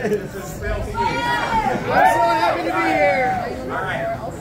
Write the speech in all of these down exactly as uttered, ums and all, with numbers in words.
happy to be here. All right.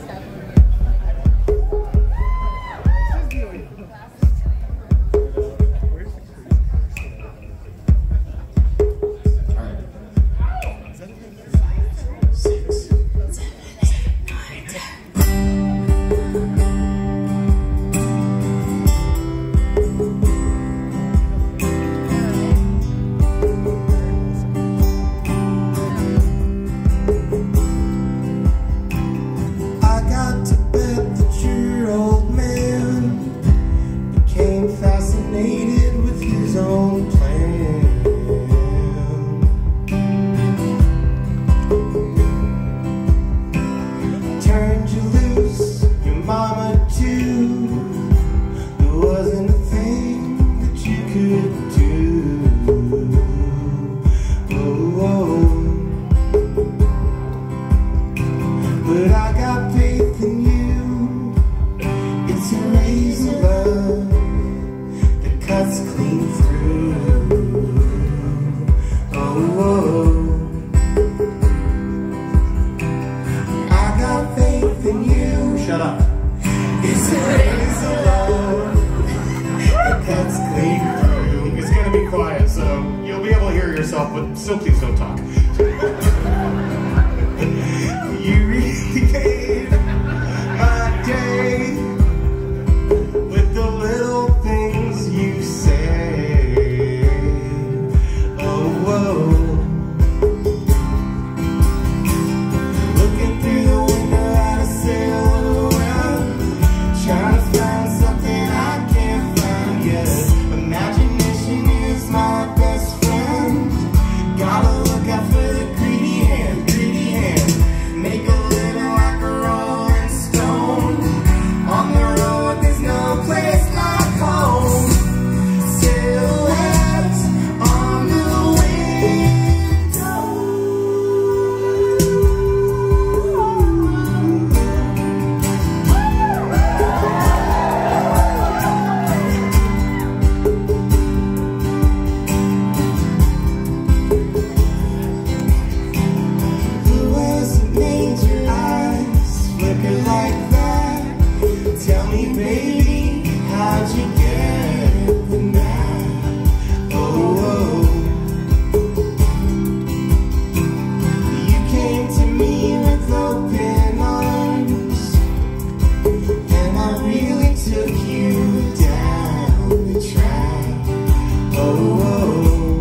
Shut up. It's a razor love that cuts clean through. It's gonna be quiet, so you'll be able to hear yourself, but still please don't talk. You really made my day with the little things you say. Oh, whoa. Looking through the window at a silhouette, trying to find something I can't find yet. Imagination is my best friend. Gotta look out for the greedy hand, greedy hand. Make a living like a rolling stone. On the road, there's no place like home. Silhouettes on the tell me, baby, how'd you get the night? Oh, oh, you came to me with open arms, and I really took you down the track. Oh, oh,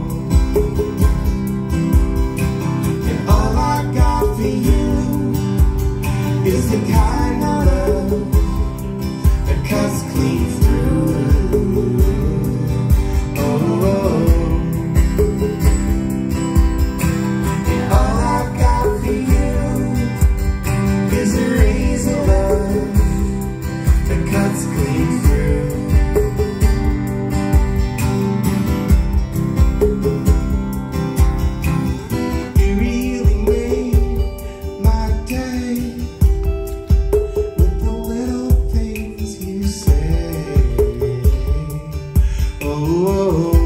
and all I got for you is the kind of love cuts clean through. Oh, oh. And all I've got for you is a razor love that cuts clean through. You really made my day. Oh, oh, oh.